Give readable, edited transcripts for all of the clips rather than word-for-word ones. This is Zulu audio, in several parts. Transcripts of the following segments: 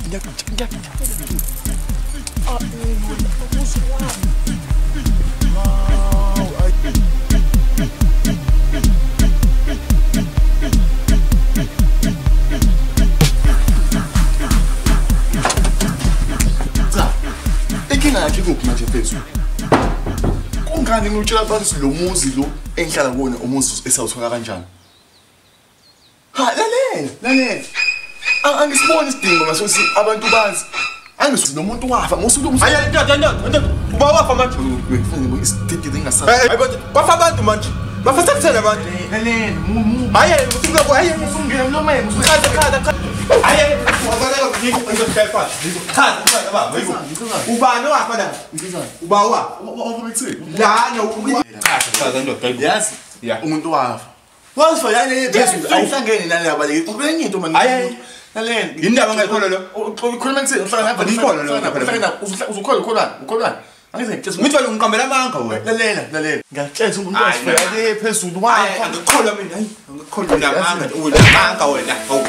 manje phezulu kungani ngitshela abantu lo muzi lo engihlala kuwona umuzi esawuthola kanjani ha lalela angisiboni isidingo ngasosi abantu bazi angisuthi nomuntu wafa ngosuku hayi ndoda uba wafa manje kufanele isidingo ingasazi bafa abantu manje bafasa kuthela abantu lalela hayi usuku hayi usungena noma yena usukhaza hayi wabaleka ngikho ngizoshefa chaza baba ubani wafa la uba wafumithini la chaza ndoda yazi umuntu wafa wafa yale phezulu awuhlangene nale abaleke ubenye into manje hayi lalela indaba ngayikhola lo ukhuluma ngitsini uhlala ngapha ukholani ngithi lo ngiqambela amanga wena lalela ngiyatshela umuntu wasifela phezulu wafa ngikholwa mina hayi ngikholwa namanga unamanga wena awu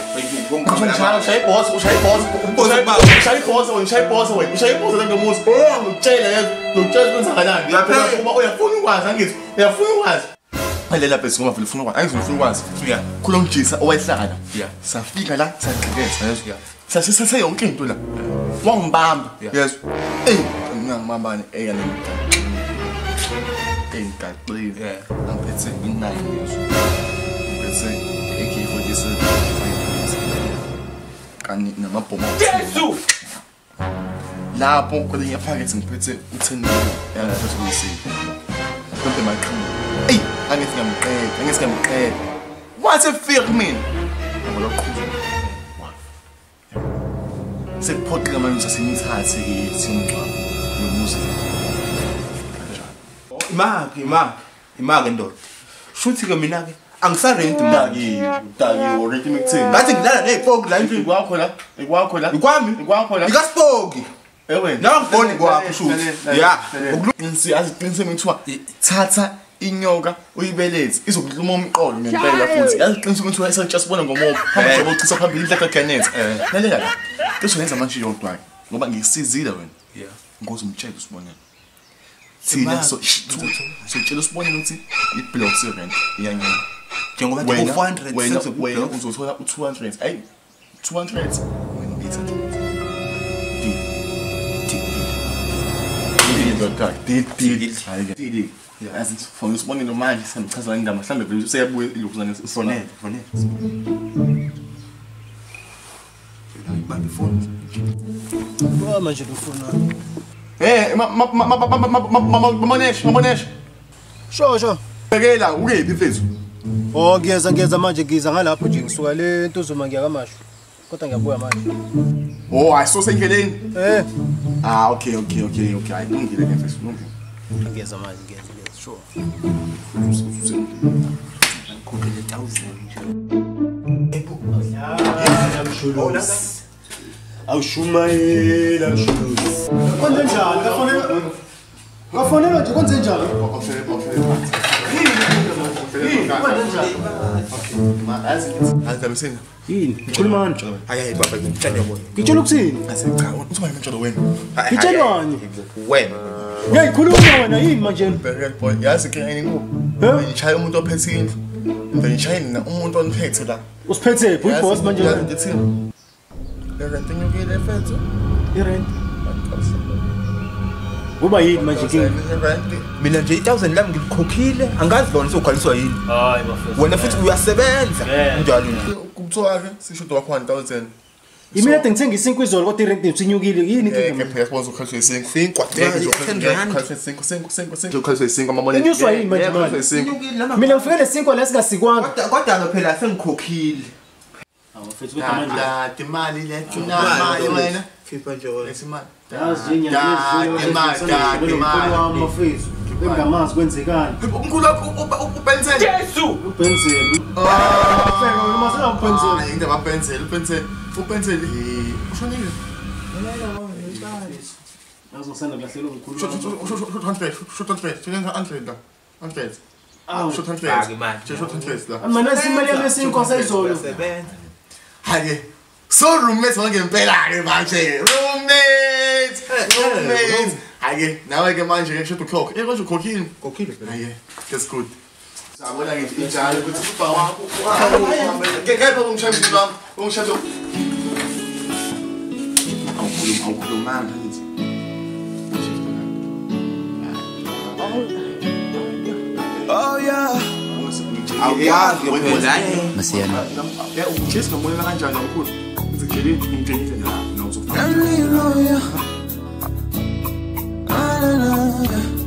ushaya ibhosa ngemuzi ngikutshela kwenzakalani uma uyafuna ukwazi angithi uyafuna ukwazi lalela phezulu ngoba vele ufuna ukwazi angizofuna ukwazi khulongijisa owayehlala safika la sagqekeza sase yonke into la wangibamba yes ngiyangibambani engigaqile angiphethe i9 years ngiphethe AK47 kani namabhomu Yesu lapho kwelinye phakathi ngiphethe u10 million phezulu kuyisipho konke maqhinga angithi ngamqeda what a fear mina ngoloqhuzu sekuphoqeka manje sasinithathe ke thina nomuzi imake ndoda shuthi ke mina ke angisarenti maki already mekutheni ngathi ngilala nezifoko la endlini ikwakho la ikwami ikasipoki ewe la ngiboni kwakho shuthi ya asiqinisele ngithiwa thatha inyoka uyibelethe izokuluma umqolo ngempela futhi yaziqinisele ukuthi wayesetsha sibona ngomoya hamba nje bochisa phambili indlela kaGanet lalela la kusho ngenza manje yodwa ngoba ngikusizile wena ngoze umtshele usibonela thina sitshela usibonela ukuthi i-block servant iyanyana njengoba nje 400 wena uzothola u200 hayi 200 wena deal as from usibonela manje samchaza indaba mhlambe vele useyabuye ilokuzana fonele ibambe phone manje lofona mamonesh sho bekela ukephi mfethu oh ngiyeza manje ngiza ngalapho nje ngisuka le ntuzuma ngiyakamasho kodwa ngiyabuya manje oh ayisose endleleni okay ayilungile ke mfethu ngiyeza manje ngiyeza sure ngikhokhele 1000 yebo awushumayela mshuluzi kwenze njani ngafonela nje kwenze njani yini ukhuluma kanjani hayi baba ngitshela yona ngitshela ukuthini cha uthi ngitshela wena ngitshelwani wena ngiyayikhuluma wena yini manje boy yazi ke yini ngishaya umuntu ophethe indlu ngishayini umuntu oniphethe la usiphethe boss manje ngithini rent ngiyile mfethu irent kuba yini manje ke mina nje 1000 lami ngikhokhile angazi lona sokhaliswa yini hayi bafethu wena futhi uyasebenza njalo kubuthiwa ke sisho wakho 1000 imina ngithenga isinkwa izolo kodwa irent usinyukile yini ke phela siboza ukhaliswa isinkwa ukhaliswa isinkwa mamone inyuswa yini manje mina ngifike lesinkwa lesingasikwanga kodwa phela sengikhokhile awafethu kodwa manje imali le tsunami wena khipha nje wena lesimali yazi imali mafethu engamazi kwenzekani umkhulu wakho upensele Yesu upensele feka wena masela upensele indaba upensele ushonile yazi usanda kahlelo umkhulu shot mana simali lesinkwa sayizolo haye So roommates ngempela-ke manje. Roommates. Hayi-ke nawe-ke manje-ke should've ukhokhe. Konje ukhokhile? Ukhokhile phela. Hayi-ke, that's good. Sabona ngithi injalo ukuthi ubaba wakho kepha ungishayisile wami, ungishayisile. Awukhulumanga ngithi. Oh yeah. Awuyazi phela. Masiyana. Ujesi nomoya kanjani kakhulu? Ngizigcele ngimtshengile la, I need you.